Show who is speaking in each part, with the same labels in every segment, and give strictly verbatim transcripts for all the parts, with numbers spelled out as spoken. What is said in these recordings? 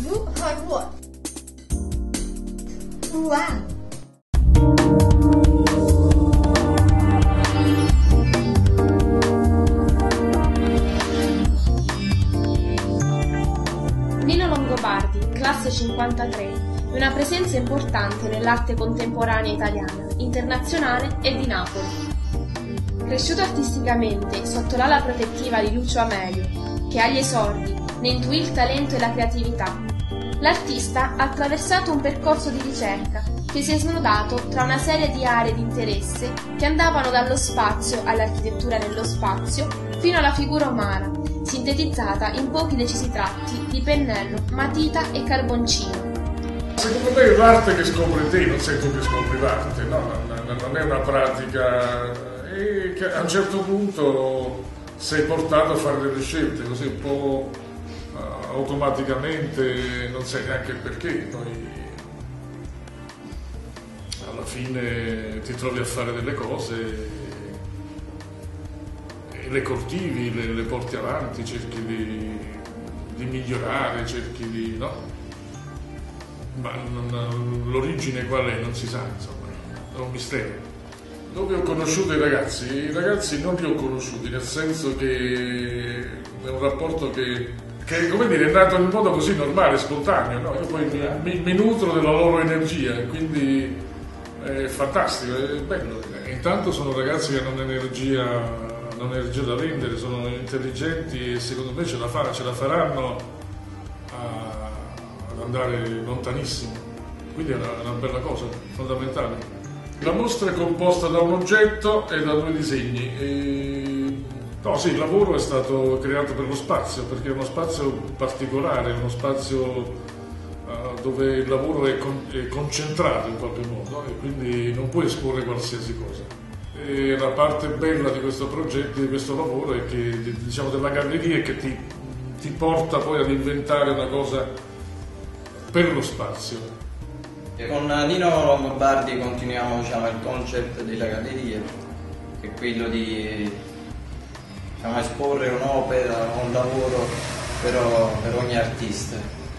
Speaker 1: Wu Hai Wo. Wow. Nino Longobardi, classe cinquantatré, è una presenza importante nell'arte contemporanea italiana, internazionale e di Napoli. Cresciuto artisticamente sotto l'ala protettiva di Lucio Amelio, che agli esordi ne intuì il talento e la creatività, l'artista ha attraversato un percorso di ricerca che si è snodato tra una serie di aree di interesse che andavano dallo spazio all'architettura nello spazio fino alla figura umana, sintetizzata in pochi decisi tratti di pennello, matita e carboncino.
Speaker 2: Secondo me è l'arte che scopre te, non sei tu che scopri l'arte, no? non, non è una pratica, e che a un certo punto sei portato a fare delle scelte così un po' uh, automaticamente, non sai neanche perché, poi alla fine ti trovi a fare delle cose e le coltivi, le, le porti avanti, cerchi di, di migliorare, cerchi di... no? Ma non, l'origine qual è? Non si sa, insomma, è un mistero. Dove ho conosciuto i ragazzi? I ragazzi non li ho conosciuti, nel senso che è un rapporto che, che come dire, è nato in modo così normale, spontaneo, no? Io poi mi, mi nutro della loro energia, quindi è fantastico, è bello. E intanto sono ragazzi che hanno un'energia, hanno un'energia da vendere, sono intelligenti e secondo me ce la, fa, ce la faranno a, ad andare lontanissimo, quindi è una, una bella cosa, fondamentale. La mostra è composta da un oggetto e da due disegni. E... No, sì, il lavoro è stato creato per lo spazio, perché è uno spazio particolare, uno spazio uh, dove il lavoro è, con- è concentrato in qualche modo e quindi non puoi esporre qualsiasi cosa. E la parte bella di questo progetto, di questo lavoro, è che, diciamo, della galleria, è che ti, ti porta poi ad inventare una cosa per lo spazio.
Speaker 3: E con Nino Longobardi continuiamo, diciamo, il concept della galleria, che è quello di, diciamo, esporre un'opera, un lavoro per, per ogni artista.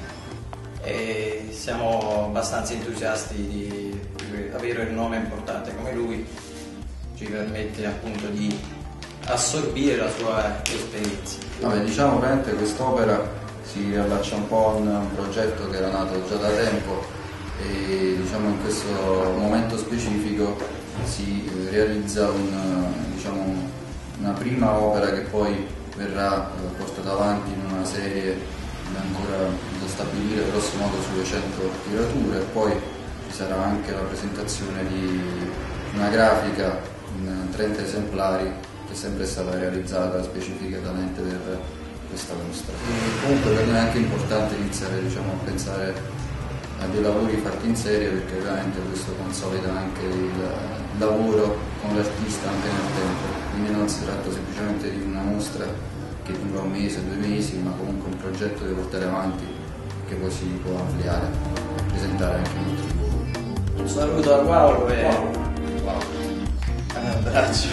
Speaker 3: E siamo abbastanza entusiasti di, di avere un nome importante come lui, ci permette appunto di assorbire la sua esperienza.
Speaker 4: Vabbè, diciamo veramente quest'opera si riallaccia un po' a un progetto che era nato già da tempo e diciamo in questo momento specifico si realizza un, diciamo, una prima opera che poi verrà portata avanti in una serie ancora da stabilire grosso modo sulle cento tirature, e poi ci sarà anche la presentazione di una grafica in trenta esemplari che è sempre stata realizzata specificatamente per questa mostra. E comunque per noi è anche importante iniziare, diciamo, a pensare a dei lavori fatti in serie, perché ovviamente questo consolida anche il lavoro con l'artista anche nel tempo, quindi non si tratta semplicemente di una mostra che dura un mese, due mesi, ma comunque un progetto da portare avanti che poi si può ampliare, presentare anche in altri luoghi.
Speaker 3: Un saluto a Paolo e wow. Un abbraccio.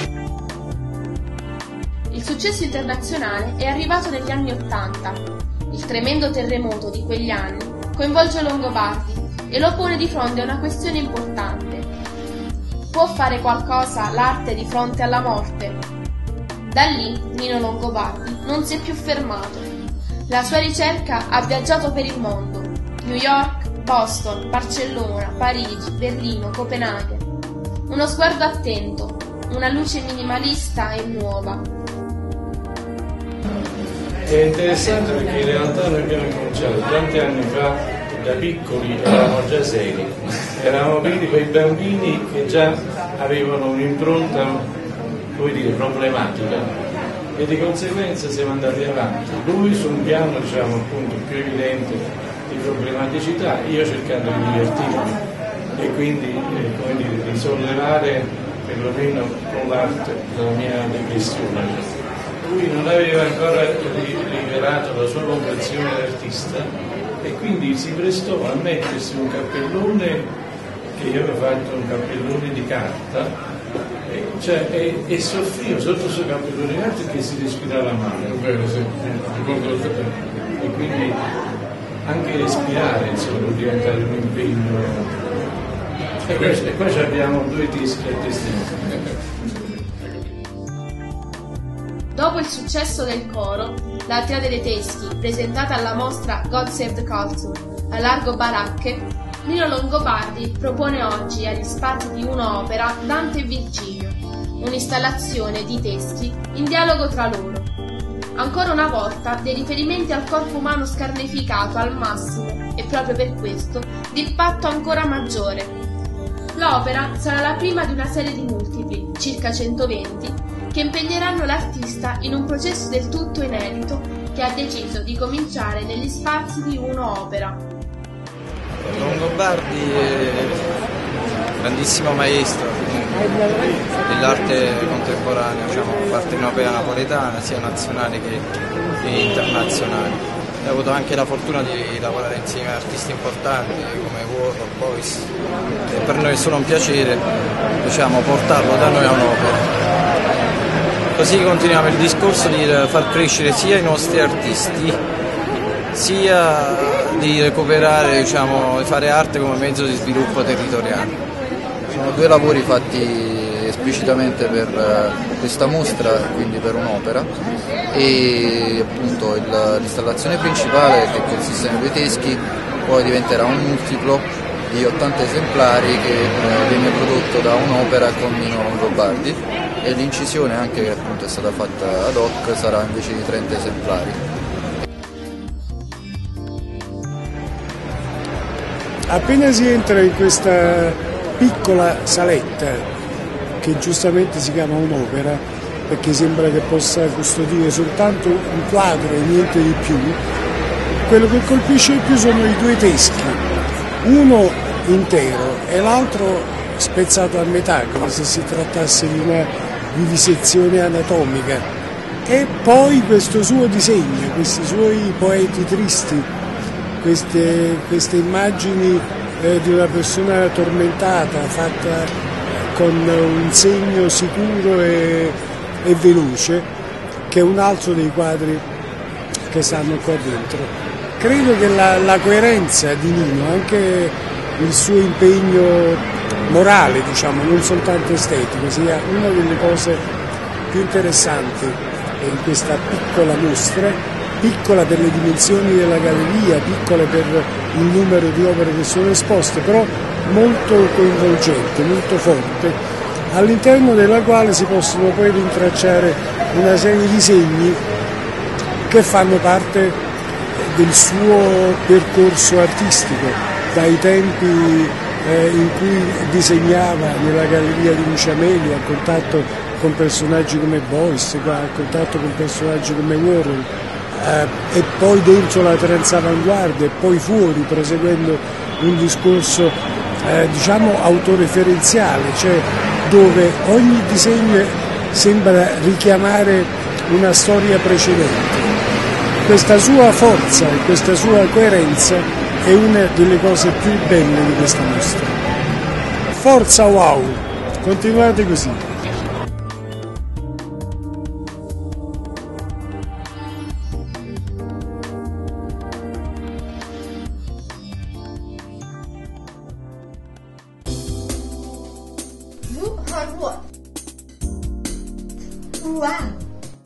Speaker 1: Il successo internazionale è arrivato negli anni Ottanta. Il tremendo terremoto di quegli anni coinvolge Longobardi e lo pone di fronte a una questione importante. Può fare qualcosa l'arte di fronte alla morte? Da lì Nino Longobardi non si è più fermato. La sua ricerca ha viaggiato per il mondo: New York, Boston, Barcellona, Parigi, Berlino, Copenaghen. Uno sguardo attento, una luce minimalista e nuova.
Speaker 5: È interessante perché in realtà noi abbiamo cominciato tanti anni fa, da piccoli eravamo già seri, eravamo quindi quei bambini che già avevano un'impronta, come dire, problematica, e di conseguenza siamo andati avanti. Lui su un piano, diciamo, appunto più evidente di problematicità, io cercando di divertirmi e quindi eh, come dire, di sollevare perlomeno con l'arte la mia depressione. Lui non aveva ancora rivelato la sua vocazione d'artista e quindi si prestò a mettersi un cappellone, che io avevo fatto un cappellone di carta, e, cioè, e, e soffrivo sotto il suo cappellone di carta, perché si respirava male.
Speaker 2: È vero, sì, ricordo il...
Speaker 5: E quindi, come dire, di sollevare, perlomeno con l'arte la mia depressione. Lui non aveva ancora rivelato la sua vocazione d'artista e quindi si prestò a mettersi un cappellone di carta, cioè, e, e soffrivo sotto il suo cappellone di carta, perché si respirava male. anche respirare, insomma, può diventare un impegno. E qua, e qua abbiamo due teschi a testimoniare.
Speaker 1: Dopo il successo del coro, la Triade dei Teschi, presentata alla mostra God Save the Culture a Largo Baracche, Nino Longobardi propone oggi agli spazi di Uno-Opera Dante e Virgilio, un'installazione di teschi in dialogo tra loro. Ancora una volta dei riferimenti al corpo umano scarnificato al massimo e proprio per questo di impatto ancora maggiore. L'opera sarà la prima di una serie di multipli, circa centoventi, che impegneranno l'artista in un processo del tutto inedito che ha deciso di cominciare negli spazi di Uno-Opera.
Speaker 3: Longobardi è un grandissimo maestro dell'arte contemporanea, diciamo, parte in opera napoletana, sia nazionale che, che internazionale. Ho avuto anche la fortuna di lavorare insieme a artisti importanti come Warhol, Beuys, e per noi è solo un piacere, diciamo, portarlo da noi a un'opera. Così continuiamo il discorso di far crescere sia i nostri artisti, sia di recuperare, diciamo, di fare arte come mezzo di sviluppo territoriale.
Speaker 4: Sono due lavori fatti esplicitamente per questa mostra, quindi per un'opera, e appunto l'installazione principale, che consiste nei due teschi, poi diventerà un multiplo di ottanta esemplari che eh, viene prodotto da un'opera con Nino Longobardi, e l'incisione, anche che appunto è stata fatta ad hoc, sarà invece di trenta esemplari.
Speaker 6: Appena si entra in questa piccola saletta, che giustamente si chiama un'opera, perché sembra che possa custodire soltanto un quadro e niente di più, quello che colpisce di più sono i due teschi, uno intero e l'altro spezzato a metà, come se si trattasse di una vivisezione anatomica, e poi questo suo disegno, questi suoi poeti tristi, queste, queste immagini eh, di una persona tormentata, fatta con un segno sicuro e, e veloce, che è un altro dei quadri che stanno qua dentro. Credo che la, la coerenza di Nino, anche il suo impegno morale, diciamo, non soltanto estetico, sia una delle cose più interessanti in questa piccola mostra, piccola per le dimensioni della galleria, piccola per il numero di opere che sono esposte, però molto coinvolgente, molto forte, all'interno della quale si possono poi rintracciare una serie di segni che fanno parte del suo percorso artistico, dai tempi eh, in cui disegnava nella galleria di Lucia Meli a contatto con personaggi come Beuys, a contatto con personaggi come Warhol, eh, e poi dentro la transavanguardia e poi fuori, proseguendo un discorso eh, diciamo autoreferenziale, cioè dove ogni disegno sembra richiamare una storia precedente. Questa sua forza e questa sua coerenza è una delle cose più belle di questa mostra. Forza wow! Continuate così!